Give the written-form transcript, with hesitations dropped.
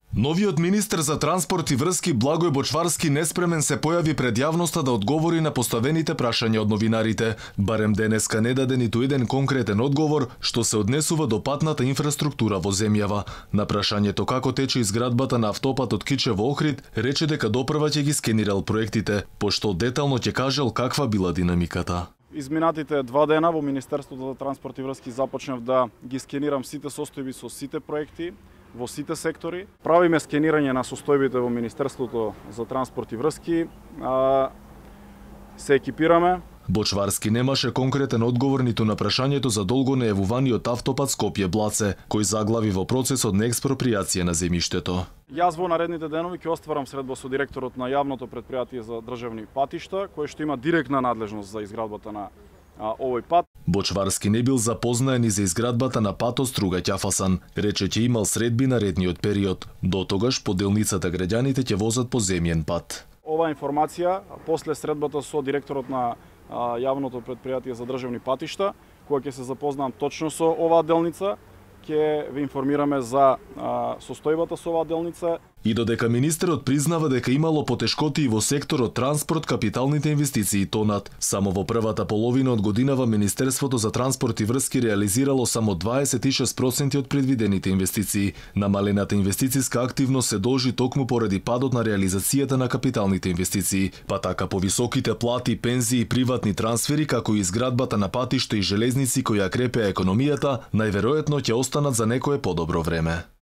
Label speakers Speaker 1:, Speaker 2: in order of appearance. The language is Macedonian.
Speaker 1: Новиот министер за транспорт и врски Благој Бочварски неспремен се појави пред јавноста да одговори на поставените прашања од новинарите. Барем денеска не даде ниту еден конкретен одговор што се однесува до патната инфраструктура во земјава. На прашањето како тече изградбата на автопатот Кичево-Охрид, рече дека допрва ќе ги скенирал проектите, пошто детално ќе кажал каква била динамиката.
Speaker 2: Изминатите 2 дена во Министерството за транспорт и врски започнав да ги скенирам сите состојби со сите проекти во сите сектори. Правиме скенирање на состојбите во Министерството за транспорт и врски. Се екипираме.
Speaker 1: Бочварски немаше конкретен одговор ниту на прашањето за долго нејавуваниот автопат Скопје-Блаце, кој заглави во процесот на експропријација на земјиштето.
Speaker 2: Јас во наредните денови ќе остварам средба со директорот на јавното претпријатие за државни патишта, кој што има директна надлежност за изградбата на овој пат.
Speaker 1: Бочварски не бил запознаен и за изградбата на патот Струга-Ќафасан. Рече ќе имал средби наредниот период. До тогаш по делницата граѓаните ќе возат по земјен пат.
Speaker 2: Ова информација после средбата со директорот на јавното претпријатие за државни патишта, кога ќе се запознам точно со оваа делница, ќе ве информираме за состојбата со оваа делница.
Speaker 1: И додека министерот признава дека имало потешкоти во секторот транспорт, капиталните инвестиции тонат. Само во првата половина од годинава Министерството за транспорт и врски реализирало само 26% од предвидените инвестиции. Намалената инвестициска активност се должи токму поради падот на реализацијата на капиталните инвестиции, па така повисоките плати, пензии и приватни трансфери, како и изградбата на патишта и железници кои ја крепеа економијата, најверојатно ќе останат за некое подобро време.